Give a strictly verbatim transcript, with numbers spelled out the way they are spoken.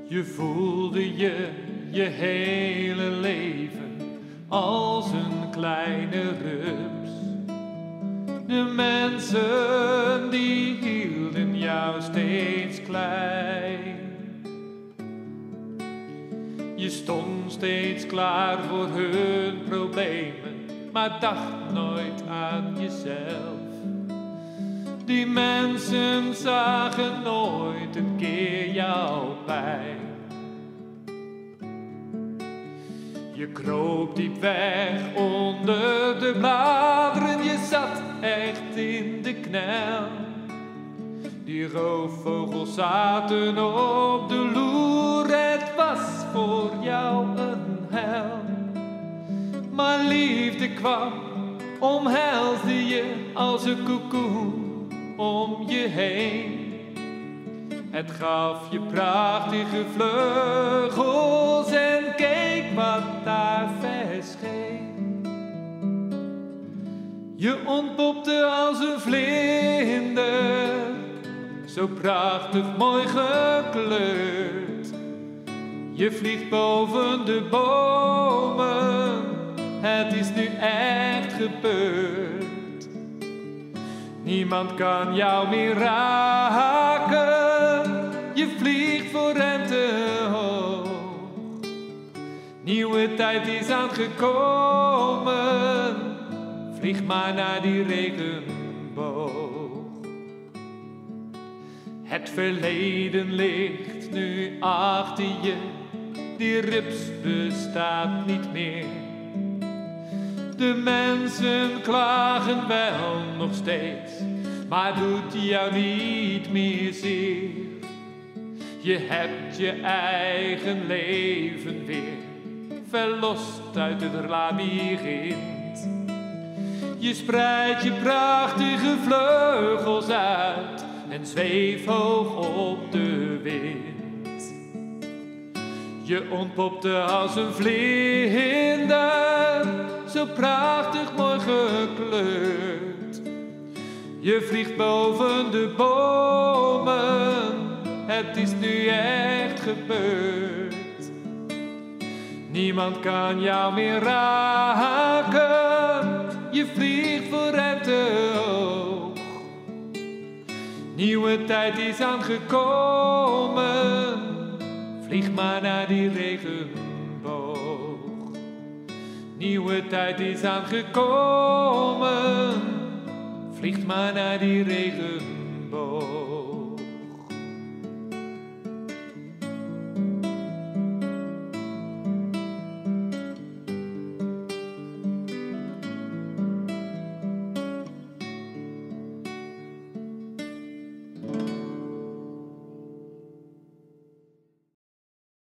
Je voelde je je hele leven als een kleine rups. De mensen die hielden jou steeds klein. Je stond steeds klaar voor hun problemen, maar dacht nooit aan jezelf. Die mensen zagen nooit een keer jouw pijn. Je kroop diep weg onder de bladeren, je zat echt in de knel. Die roofvogels zaten op de loer, het was voor jou een hel. Maar liefde kwam, omhelsde je als een koekoen om je heen. Het gaf je prachtige vleugels en keek wat daar verscheen. Je ontpopte als een vlinder, zo prachtig mooi gekleurd. Je vliegt boven de bomen, het is nu echt gebeurd. Niemand kan jou meer raken, je vliegt voor hem te hoog. Nieuwe tijd is aangekomen, vlieg maar naar die regenboog. Het verleden ligt nu achter je, die rups bestaat niet meer. De mensen klagen wel nog steeds, maar doet jou niet meer zeer. Je hebt je eigen leven weer verlost uit het labyrint. Je spreidt je prachtige vleugels uit en zweeft hoog op de wind. Je ontpopte als een vlinder, zo prachtig mooi gekleurd. Je vliegt boven de bomen, het is nu echt gebeurd. Niemand kan jou meer raken, je vliegt voor hem te hoog. Nieuwe tijd is aangekomen, vlieg maar naar die regenboog. Nieuwe tijd is aangekomen, vlieg maar naar die regenboog.